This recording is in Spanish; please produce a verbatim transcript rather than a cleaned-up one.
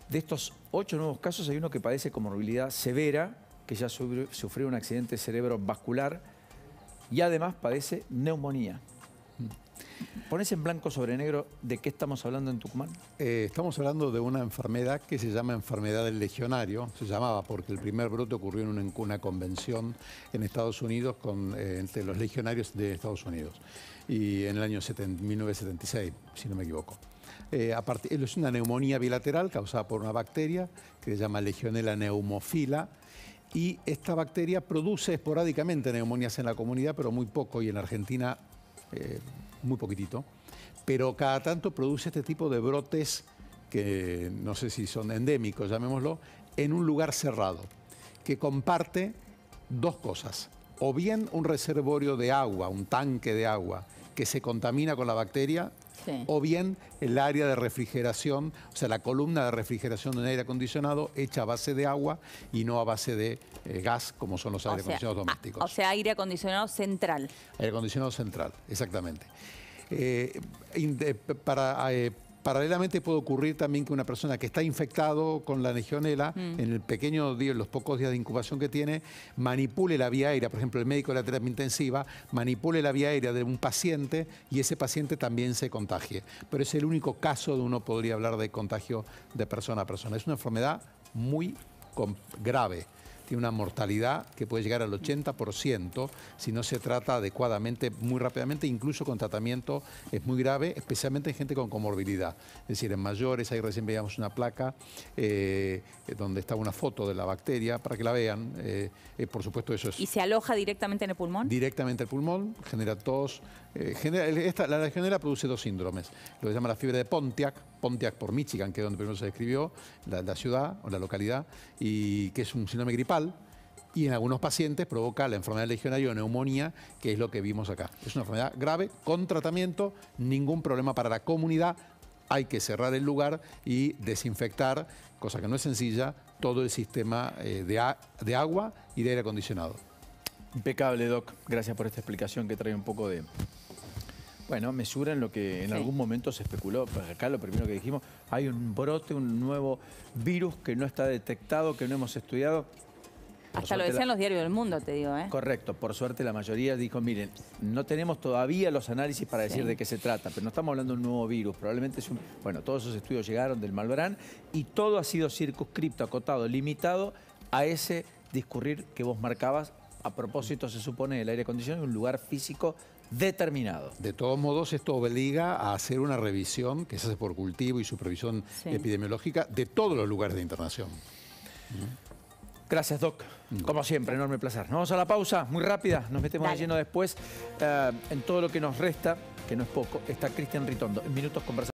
De estos ocho nuevos casos hay uno que padece comorbilidad severa, que ya sufrió un accidente cerebrovascular y además padece neumonía. ¿Pones en blanco sobre negro de qué estamos hablando en Tucumán? Eh, estamos hablando de una enfermedad que se llama enfermedad del legionario. Se llamaba porque el primer brote ocurrió en una, una convención en Estados Unidos con, eh, entre los legionarios de Estados Unidos. Y en el año mil novecientos setenta y seis, si no me equivoco. Eh, a partir, es una neumonía bilateral causada por una bacteria que se llama Legionella pneumophila. Y esta bacteria produce esporádicamente neumonías en la comunidad, pero muy poco, y en Argentina eh, muy poquitito. Pero cada tanto produce este tipo de brotes que no sé si son endémicos, llamémoslo, en un lugar cerrado, que comparte dos cosas. O bien un reservorio de agua, un tanque de agua, que se contamina con la bacteria, sí. O bien el área de refrigeración, o sea, la columna de refrigeración de un aire acondicionado hecha a base de agua y no a base de eh, gas, como son los aire acondicionados domésticos. O sea, aire acondicionado central. Aire acondicionado central, exactamente. Eh, para... Eh, Paralelamente puede ocurrir también que una persona que está infectado con la legionela, mm. en el pequeño día, los pocos días de incubación que tiene, manipule la vía aérea, por ejemplo, el médico de la terapia intensiva, manipule la vía aérea de un paciente y ese paciente también se contagie. Pero es el único caso donde uno podría hablar de contagio de persona a persona. Es una enfermedad muy grave. Tiene una mortalidad que puede llegar al ochenta por ciento si no se trata adecuadamente, muy rápidamente, incluso con tratamiento es muy grave, especialmente en gente con comorbilidad. Es decir, en mayores, ahí recién veíamos una placa eh, donde está una foto de la bacteria, para que la vean. Eh, eh, por supuesto, eso es... ¿Y se aloja directamente en el pulmón? Directamente el pulmón, genera tos. Eh, genera, esta, la legionela produce dos síndromes. Lo que se llama la fiebre de Pontiac, Pontiac por Michigan, que es donde primero se describió, la, la ciudad o la localidad, y que es un síndrome gripal. Y en algunos pacientes provoca la enfermedad legionaria o neumonía, que es lo que vimos acá. Es una enfermedad grave, con tratamiento, ningún problema para la comunidad. Hay que cerrar el lugar y desinfectar, cosa que no es sencilla, todo el sistema eh, de, a, de agua y de aire acondicionado. Impecable, Doc. Gracias por esta explicación que trae un poco de... Bueno, mesura en lo que en sí. algún momento se especuló. Pues acá lo primero que dijimos, hay un brote, un nuevo virus que no está detectado, que no hemos estudiado. Hasta lo decían la... los diarios del mundo, te digo, ¿eh? Correcto. Por suerte la mayoría dijo, miren, no tenemos todavía los análisis para decir sí. de qué se trata, pero no estamos hablando de un nuevo virus. Probablemente es un... Bueno, todos esos estudios llegaron del Malbrán y todo ha sido circunscripto, acotado, limitado a ese discurrir que vos marcabas. A propósito, se supone, del aire acondicionado en un lugar físico determinado. De todos modos, esto obliga a hacer una revisión que se hace por cultivo y supervisión sí. epidemiológica de todos los lugares de internación. Gracias, Doc. Como siempre, enorme placer. Nos vamos a la pausa, muy rápida. Nos metemos de lleno después. Uh, en todo lo que nos resta, que no es poco, está Cristian Ritondo. En minutos conversamos.